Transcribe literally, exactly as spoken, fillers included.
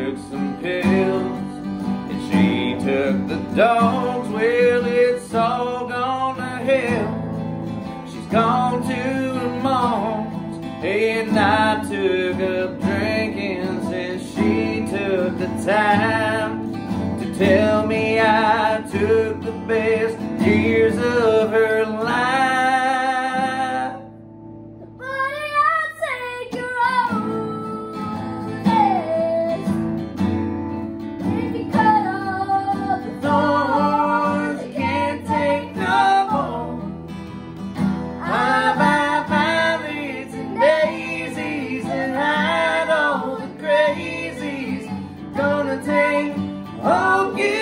took some pills, and she took the dogs. Well, it's all gone to hell. She's gone to her mom's, and I took up drinking since she took the time to tell me I took the best years of her life. Oh,